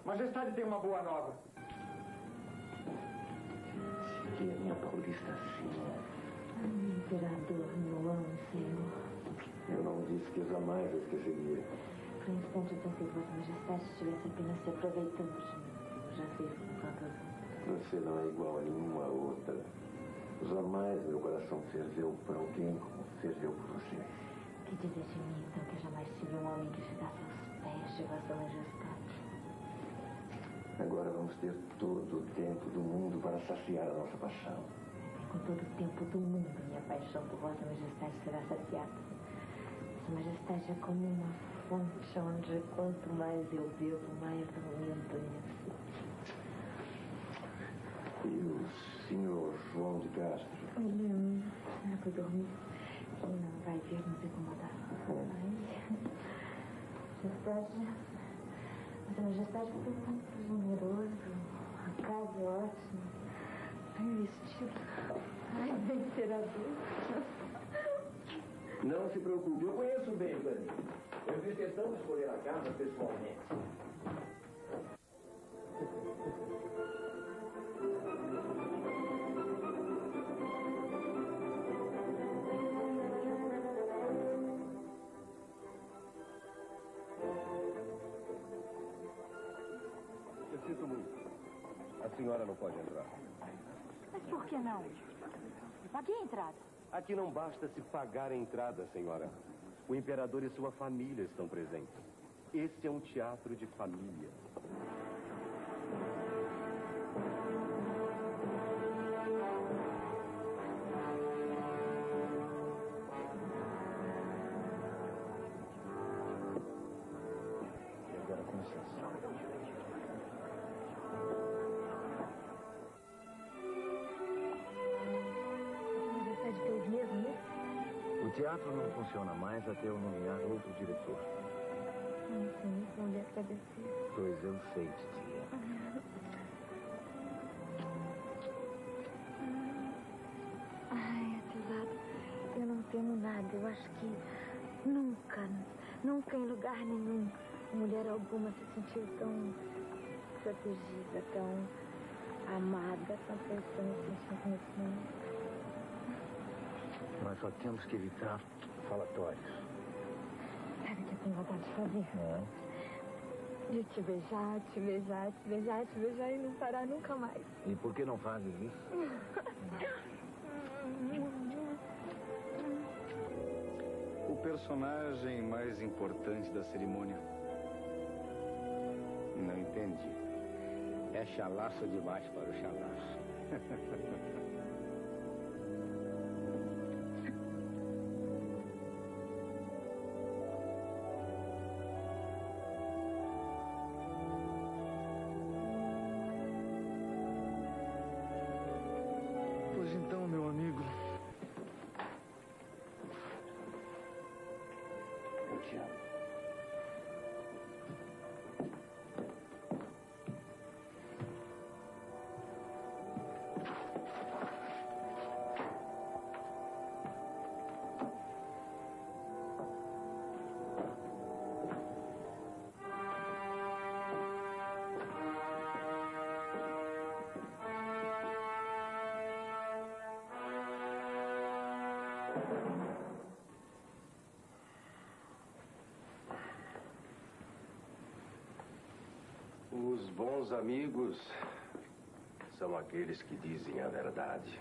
Majestade tem uma boa nova. Que é minha Paulista Sim. Imperador, meu amo, Senhor. Eu não disse que jamais a esqueceria. Por um instante eu pensei que Vossa Majestade estivesse apenas se aproveitando de mim. Eu já fiz com tantas outras. Você não é igual a nenhuma outra. Jamais meu coração ferveu por alguém como ferveu por você. Que dizer de mim, então, que jamais tive um homem que chegasse aos pés de Vossa Majestade? Agora vamos ter todo o tempo do mundo para saciar a nossa paixão. Com todo o tempo do mundo, minha paixão por Vossa Majestade será saciada. Vossa Majestade é como uma fonte onde quanto mais eu bebo, mais aumenta a minha sede. E o senhor João de Castro? Ele foi dormir. Ele não vai vir nos incomodar. Vossa Majestade foi muito generoso. A casa é ótima. Bem vestido. Ai, bem imperador. Não se preocupe, eu conheço bem o Dani. Eu fiz questão de escolher a casa pessoalmente. Eu sinto muito. A senhora não pode entrar. Mas por que não? Paguei a entrada. Aqui não basta se pagar a entrada, senhora. O imperador e sua família estão presentes. Este é um teatro de família. E agora, com licença. Mesmo? O teatro não funciona mais até eu nomear outro diretor. Sim, não lhe agradecer. Pois eu sei, titia. Ai, apesar, eu não temo nada. Eu acho que nunca em lugar nenhum, mulher alguma se sentiu tão protegida, tão amada quanto eu estou me sentindo nesse momento. Nós só temos que evitar falatórios. Sabe o que eu tenho vontade de fazer? Não. De te beijar, te beijar, te beijar, te beijar e não parar nunca mais. E por que não fazes isso? O personagem mais importante da cerimônia. Não entendi. É chalaço demais para o chalaço. Pois então, meu amigo. Eu te amo. Os bons amigos são aqueles que dizem a verdade.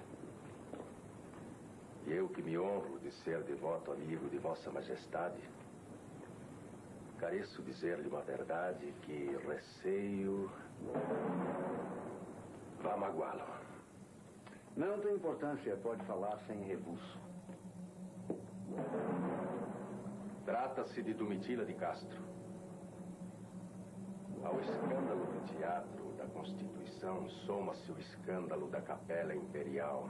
E eu que me honro de ser devoto amigo de Vossa Majestade, careço dizer-lhe uma verdade que receio vá magoá-lo. Não tem importância, pode falar sem rebuço. Trata-se de Domitila de Castro. Ao escândalo do teatro da Constituição soma-se o escândalo da Capela Imperial.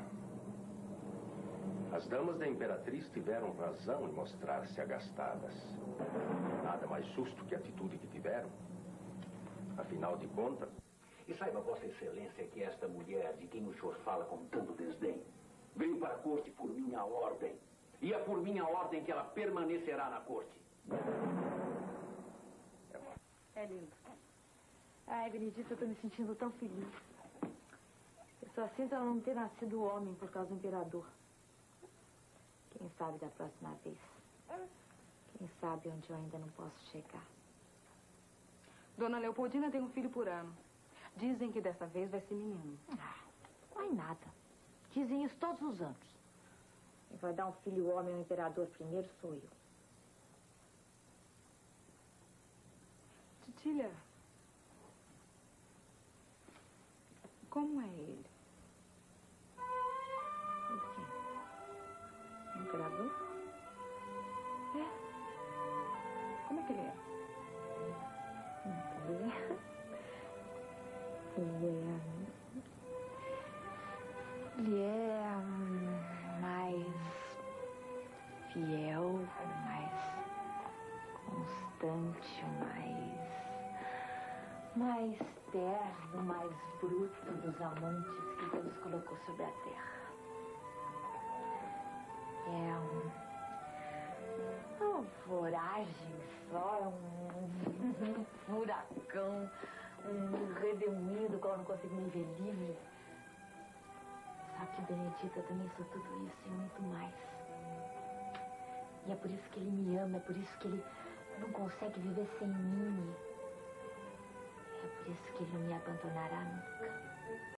As damas da Imperatriz tiveram razão em mostrar-se agastadas. Nada mais justo que a atitude que tiveram. Afinal de contas... E saiba, Vossa Excelência, que esta mulher de quem o senhor fala com tanto desdém veio para a corte por minha ordem. E é por minha ordem que ela permanecerá na corte. É lindo. Ai, Benedita, eu tô me sentindo tão feliz. Eu só sinto ela não ter nascido homem por causa do imperador. Quem sabe da próxima vez? Quem sabe onde eu ainda não posso chegar? Dona Leopoldina tem um filho por ano. Dizem que dessa vez vai ser menino. Não é nada. Dizem isso todos os anos. Quem vai dar um filho homem ao imperador primeiro sou eu. Titília, como é ele? O quê? O imperador? É. Como é que ele é? Ele é mais fiel, mais constante, mais terno, mais bruto dos amantes que Deus colocou sobre a terra. É uma voragem só, um furacão, um redemoinho do qual eu não consigo me ver livre. Só que, Benedita, eu também sou tudo isso e muito mais. E é por isso que ele me ama, é por isso que ele não consegue viver sem mim. É por isso que ele não me abandonará nunca.